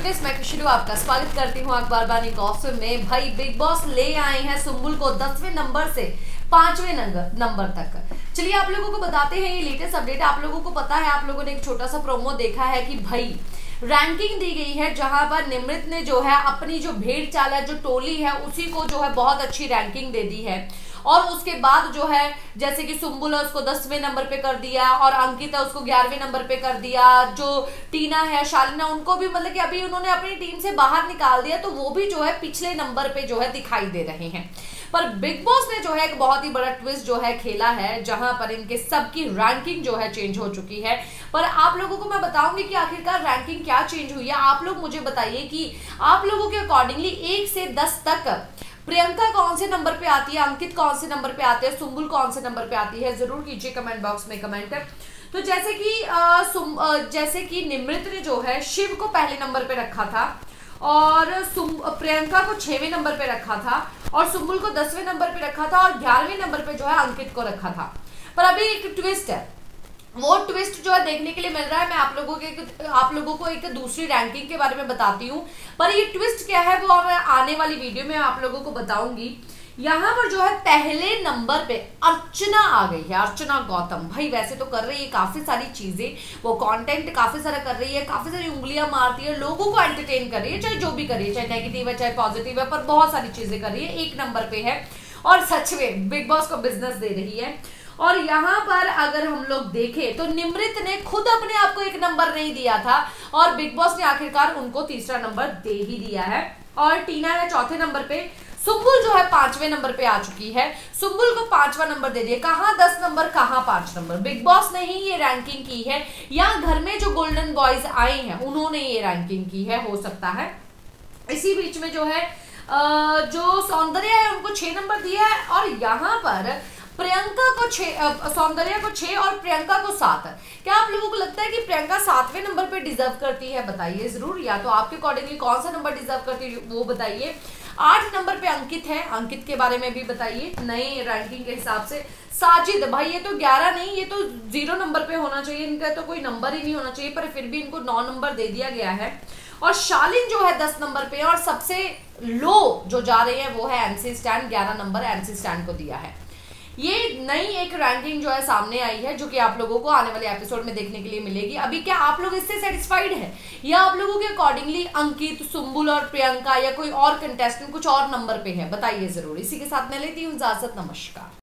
Friends, मैं खुशरू आपका स्वागत करती हूँ अखबार बानी गॉसिप में। भाई बिग बॉस ले आए हैं सुम्बुल को 10वें नंबर से 5वें नंबर तक। चलिए आप लोगों को बताते हैं ये लेटेस्ट अपडेट। आप लोगों को पता है, आप लोगों ने एक छोटा सा प्रोमो देखा है कि भाई रैंकिंग दी गई है, जहां पर निमृत ने जो है अपनी जो भेड़ चाल है, जो टोली है, उसी को जो है बहुत अच्छी रैंकिंग दे दी है। और उसके बाद जो है जैसे कि सुम्बुल है उसको 10वें नंबर पे कर दिया, और अंकित है उसको 11वें नंबर पे कर दिया। जो टीना है, शालिना, उनको भी मतलब कि अभी उन्होंने अपनी टीम से बाहर निकाल दिया, तो वो भी जो है पिछले नंबर पे जो है दिखाई दे रहे हैं। पर बिग बॉस ने जो है एक बहुत ही बड़ा ट्विस्ट जो है खेला है, जहां पर इनके सबकी रैंकिंग जो है चेंज हो चुकी है। पर आप लोगों को मैं बताऊंगी कि आखिरकार रैंकिंग क्या चेंज हुई है। आप लोग मुझे बताइए कि आप लोगों के अकॉर्डिंगली 1 से 10 तक प्रियंका कौन से नंबर पे आती है, अंकित कौन से नंबर पे आते हैं, सुम्बुल कौन से नंबर पे आती है, जरूर कीजिए कमेंट बॉक्स में कमेंट। तो जैसे कि निमृत ने जो है शिव को पहले नंबर पे रखा था, और प्रियंका को 6वें नंबर पे रखा था, और सुम्बुल को 10वें नंबर पे रखा था, और 11वें नंबर पे जो है अंकित को रखा था। पर अभी एक ट्विस्ट है, वो ट्विस्ट जो है देखने के लिए मिल रहा है। मैं आप लोगों को एक दूसरी रैंकिंग के बारे में बताती हूँ, पर ये ट्विस्ट क्या है वो मैं आने वाली वीडियो में आप लोगों को बताऊंगी। यहाँ पर जो है पहले नंबर पे अर्चना आ गई है, अर्चना गौतम। भाई वैसे तो कर रही है काफी सारी चीजें, वो कंटेंट काफी सारा कर रही है, काफी सारी उंगलियां मारती है, लोगों को एंटरटेन कर रही है, चाहे जो भी कर रही है, चाहे नेगेटिव है चाहे पॉजिटिव है, पर बहुत सारी चीजें कर रही है, 1 नंबर पे है और सच में बिग बॉस को बिजनेस दे रही है। और यहाँ पर अगर हम लोग देखें तो निमृत ने खुद अपने आप को 1 नंबर नहीं दिया था, और बिग बॉस ने आखिरकार उनको 3रा नंबर दे ही दिया है। और टीना है 4थे नंबर पे, सुम्बुल जो है 5वें नंबर पे आ चुकी है, सुम्बुल को 5वां नंबर दे दिया। कहाँ 10 नंबर, कहाँ 5 नंबर। बिग बॉस ने ही ये रैंकिंग की है, या घर में जो गोल्डन बॉयज आए हैं उन्होंने ये रैंकिंग की है, हो सकता है। इसी बीच में जो है जो सौंदर्य है उनको 6 नंबर दिया है, और यहाँ पर प्रियंका को 6, सौंदर्य को 6 और प्रियंका को 7। क्या आप लोगों को लगता है कि प्रियंका 7वें नंबर पे डिजर्व करती है? बताइए जरूर, या तो आपके अकॉर्डिंगली कौन सा नंबर डिजर्व करती है वो बताइए। 8 नंबर पे अंकित है, अंकित के बारे में भी बताइए नई रैंकिंग के हिसाब से। साजिद, भाई ये तो 11 नहीं, ये तो 0 नंबर पे होना चाहिए, इनका तो कोई नंबर ही नहीं होना चाहिए, पर फिर भी इनको 9 नंबर दे दिया गया है। और शालिन जो है 10 नंबर पे, और सबसे लो जो जा रही है वो है MC Stan, 11 number MC Stan को दिया है। ये नई एक रैंकिंग जो है सामने आई है, जो कि आप लोगों को आने वाले एपिसोड में देखने के लिए मिलेगी। अभी क्या आप लोग इससे सेटिस्फाइड है, या आप लोगों के अकॉर्डिंगली अंकित, सुम्बुल और प्रियंका या कोई और कंटेस्टेंट कुछ और नंबर पे है? बताइए जरूर। इसी के साथ मैं लेती हूँ इजाजत, नमस्कार।